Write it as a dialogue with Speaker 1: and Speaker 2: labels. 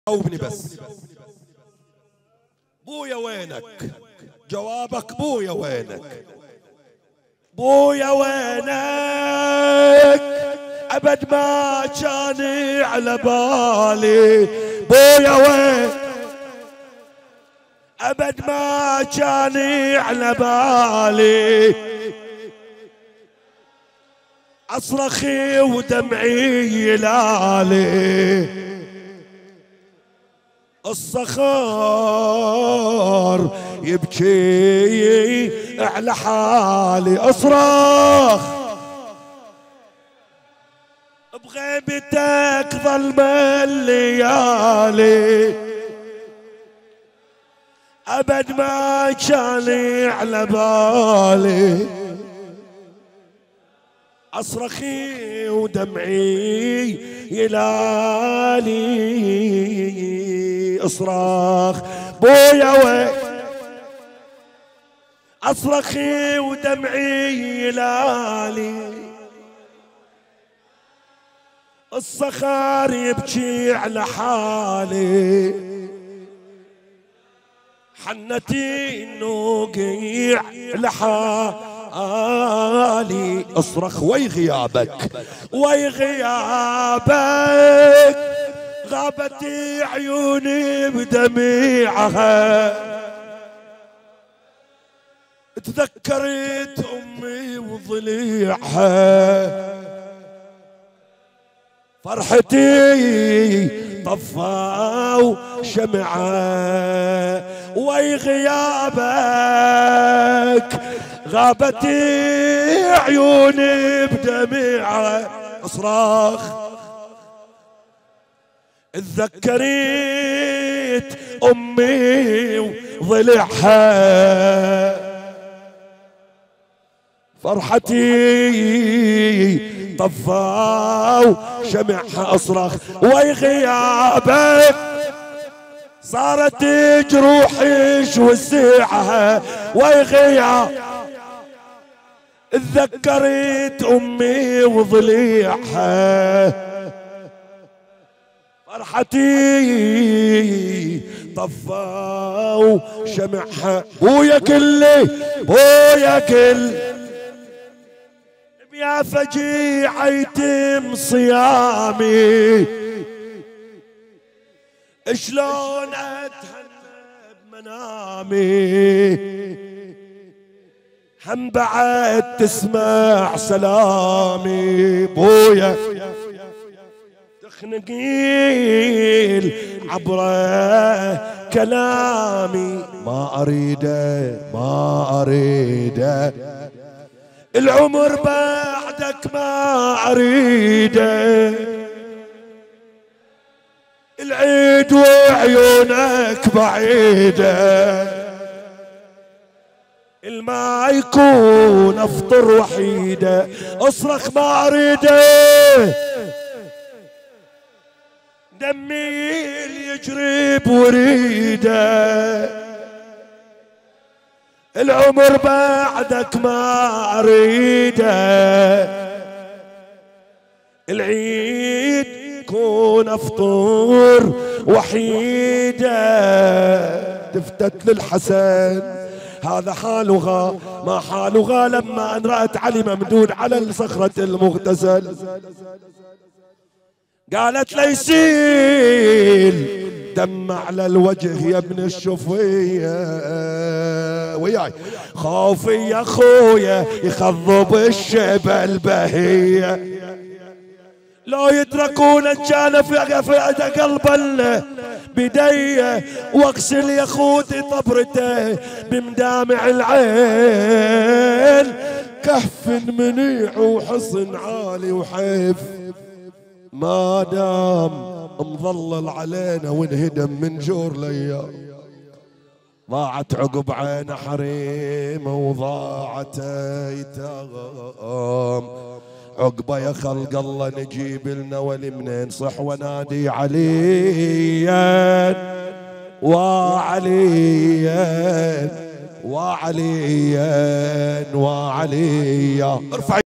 Speaker 1: جاوبني بس. بويا وينك؟ جوابك بويا وينك؟ بويا وينك؟ أبد ما كان على بالي. بويا وين؟ أبد ما كان على بالي. أصرخي ودمعي يلالي. الصخر يبكي على حالي. أصرخ بغيبتك ظلمة الليالي. أبد ما كان على بالي. أصرخي ودمعي يلالي. اصرخ بويا وين؟ أصرخي ودمعي يلالي. الصخر يبكي على حالي. حنتي النوقيع لحالي. اصرخ وي غيابك وي غيابك. غابت عيوني بدميعها. تذكرت امي وضليعها. فرحتي طفاو شمعة وي غيابك. غابت عيوني بدميعة. اصراخ تذكرت امي وضلعها. فرحتي طفاو شمعها. اصرخ وي غيابك. صارت جروحي وسعها وي غياب. تذكرت امي وضليعها. فرحتي طفاو شمعها. بويا كلي بويا كل يا فجيع يتم صيامي. شلون اتهنى بمنامي. هم بعد تسمع سلامي. بويا تخنقيل عبره كلامي. ما اريده ما اريده. العمر بعدك ما اريده. العيد وعيونك بعيده. الما يكون افطر وحيده. اصرخ ما اريده. دمي يجري بوريده. العمر بعدك ما اريده. العيد كون افطر وحيده. تفتت للحسن هذا حالها ما حالها. لما ان رأت علي ممدود على الصخرة المغتسل. قالت لي يسيل دم على الوجه يا ابن الشفية. وياي خوفي يا خويا يخضب الشيبة البهية. لو يتركون كان في قلبا بدي. واغسل يا خوتي طبرته بمدامع العين. كهف منيع وحصن عالي وحيف. ما دام مظلل علينا وانهدم من جور ليا. ضاعت عقب عين حريم وضاعت ايتام. عقبه يا خلق الله نجيب لنا ولي منين صح ونادي عليا وعليا وعليا وعليا. ارفع